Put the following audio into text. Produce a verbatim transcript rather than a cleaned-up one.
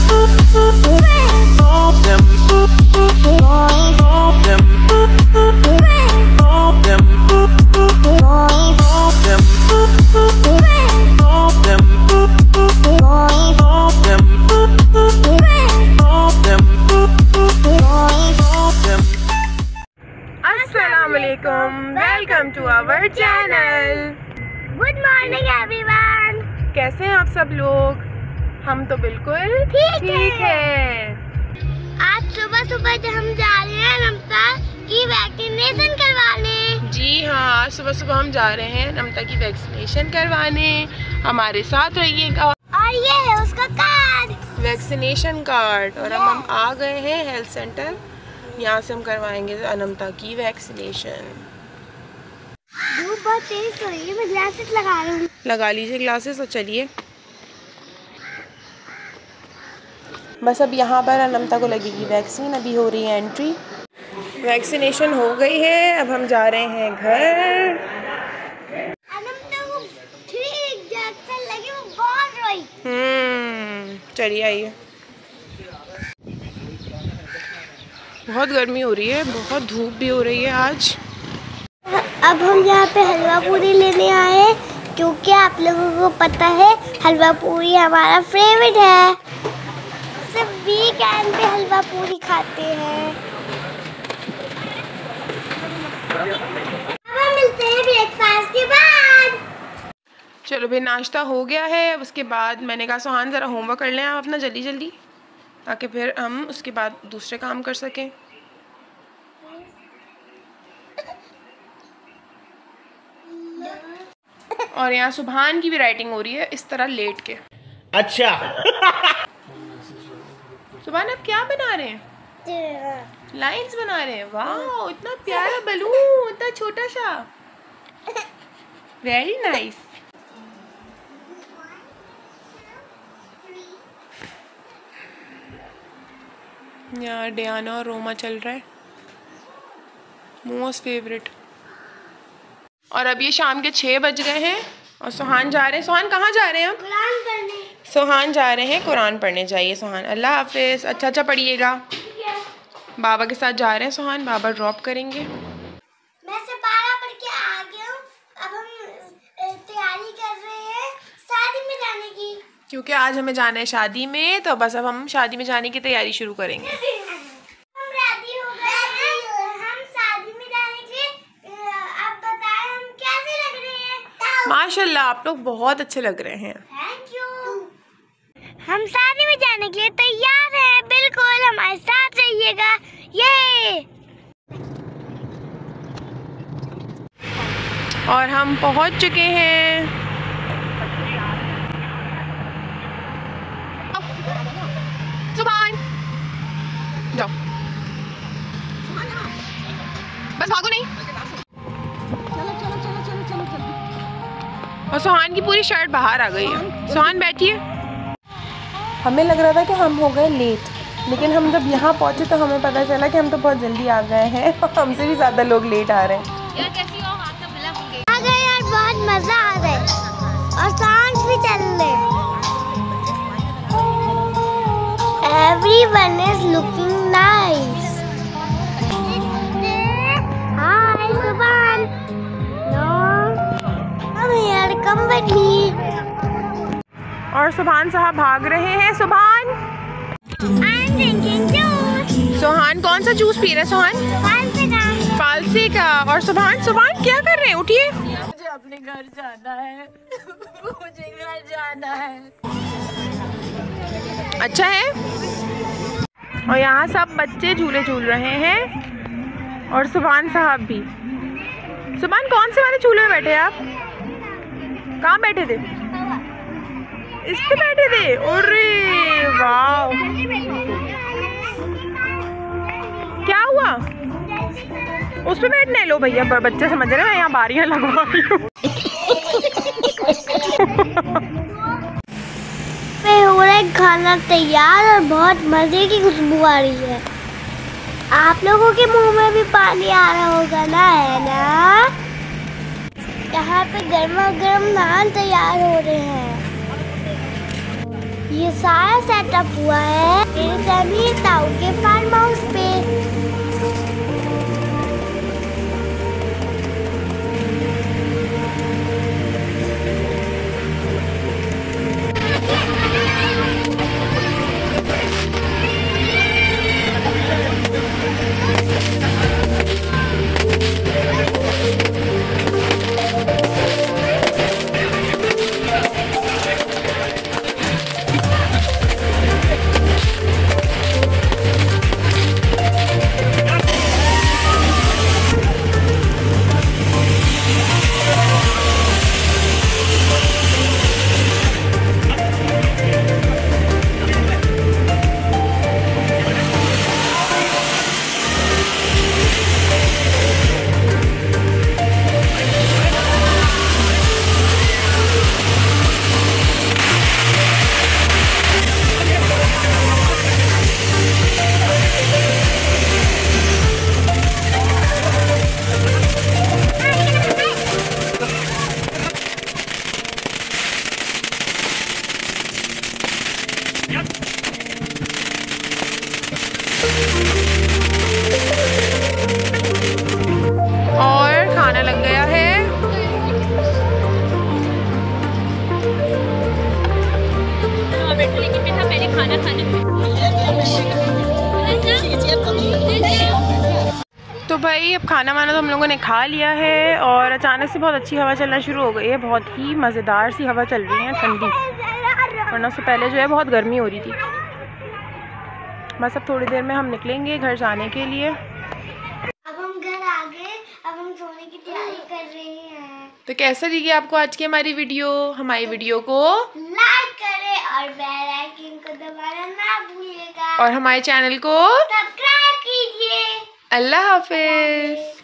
Welcome to our channel. Good morning everyone. कैसे हैं आप सब लोग? हम तो बिल्कुल ठीक है। आज सुबह सुबह जो हम जा रहे हैं नमता की वैक्सीनेशन करवाने। जी हाँ, आज सुबह सुबह हम जा रहे हैं नमता की वैक्सीनेशन करवाने। हमारे साथ रहिएगा। और ये है उसका कार्ड, वैक्सीनेशन कार्ड। और हम हम आ गए हैं हेल्थ सेंटर। यहाँ से हम करवाएंगे अनमता की वैक्सीनेशन। धूप बहुत तेज हो रही है, मैं ग्लासेस लगा रही हूँ। लगा लीजिए ग्लासेस और चलिए। बस अब यहाँ पर अनमता को लगेगी वैक्सीन। अभी हो रही है एंट्री। वैक्सीनेशन हो गई है। अब हम जा रहे हैं घर। अनमता को थ्री इंजेक्शन लगी, वो बहुत रोई। हम्म चलिए आइए। बहुत गर्मी हो रही है, बहुत धूप भी हो रही है आज। अब हम यहाँ पे हलवा पूरी लेने आए हैं, क्योंकि आप लोगों को पता है हलवा पूरी हमारा फेवरेट है। सिर्फ वीकेंड पे हलवा पूरी खाते हैं। अब हम मिलते हैं ब्रेकफास्ट के बाद। चलो भाई, नाश्ता हो गया है। अब उसके बाद मैंने कहा सुहान ज़रा होमवर्क कर लें आप अपना जल्दी जल्दी, ताकि फिर हम उसके बाद दूसरे काम कर सकें। और यहाँ सुभान की भी राइटिंग हो रही है इस तरह लेट के। अच्छा सुभान आप क्या बना रहे हैं? लाइंस बना रहे हैं। वाह, इतना प्यारा बलून, इतना छोटा सा। Very nice. यहाँ डियाना और रोमा चल रहा है, मोस्ट फेवरेट। और अब ये शाम के छः बज गए हैं और सुहान जा रहे हैं। सुहान कहाँ जा रहे हैं? कुरान पढ़ने। सुहान जा रहे हैं कुरान पढ़ने। जाइए सुहान, अल्लाह हाफिज़। अच्छा अच्छा पढ़िएगा। बाबा के साथ जा रहे हैं सुहान, बाबा ड्रॉप करेंगे। मैं से बारह पढ़ के आ गया हूँ। अब हम तैयारी कर रहे हैं शादी में जाने की, क्योंकि आज हमें जाना है शादी में। तो बस अब हम शादी में जाने की तैयारी शुरू करेंगे। हम रेडी हो गए हैं, हम शादी में जाने के लिए। अब बताएं हम कैसे लग रहे हैं? माशाल्लाह, आप लोग बहुत अच्छे लग रहे हैं। Thank you. हम शादी में जाने के लिए तैयार हैं, बिल्कुल हमारे साथ रहिएगा। ये और हम पहुंच चुके हैं। सुभान जाओ, बस भागो नहीं। और सुहान की पूरी शर्ट बाहर आ गई है। सुहान बैठिए। हमें लग रहा था कि हम हो गए लेट, लेकिन हम जब यहाँ पहुँचे तो हमें पता चला कि हम तो बहुत जल्दी आ गए हैं और हमसे भी ज़्यादा लोग लेट आ रहे हैं। यार कैसी हो? हाथ में मिला होंगे। आ गए यार, बहुत मज़ा आ रहा है और सॉन्ग्स भी चल रहे हैं। Everyone is looking nice. Hi, Subhan. No, come here, come with me. और सुभान साहब भाग रहे हैं। सुभान, I'm drinking juice. सुहान कौन सा जूस पी रहे हैं? सुहान फालसे का। फालसी का। और सुभान सुभान क्या कर रहे हैं? उठिए। मुझे अपने घर जाना है। मुझे घर जाना है। अच्छा है। और यहाँ सब बच्चे झूले झूल रहे हैं और सुभान साहब भी। सुभान कौन से वाले झूले में बैठे आप? कहाँ बैठे थे? इस पे बैठे थे। अरे वाह, क्या हुआ? उस पे बैठने लो भैया, बच्चे समझ रहे हैं मैं यहाँ बारियां लगवा रही हूँ। हो रहा है खाना तैयार और बहुत मजे की खुशबू आ रही है। आप लोगों के मुंह में भी पानी आ रहा होगा ना, है ना? यहाँ पे गर्मा गर्म नान तैयार हो रहे हैं। ये सारा सेटअप हुआ है मेरी फैमिली ताऊ के फार्म हाउस पे। और खाना लग गया है। खाना खाने तो भाई अब खाना वाना तो हम लोगों ने खा लिया है और अचानक से बहुत अच्छी हवा चलना शुरू हो गई है। बहुत ही मज़ेदार सी हवा चल रही है, ठंडी, वरना उससे पहले जो है बहुत गर्मी हो रही थी। बस अब थोड़ी देर में हम निकलेंगे घर जाने के लिए। अब हम घर आ गए, अब हम सोने की तैयारी कर रहे हैं। तो कैसा लगी आपको आज की हमारी वीडियो? हमारी वीडियो को लाइक करें और बेल आइकन को दबाना ना भूलिएगा और हमारे चैनल को सब्सक्राइब कीजिए। अल्लाह हाफिज।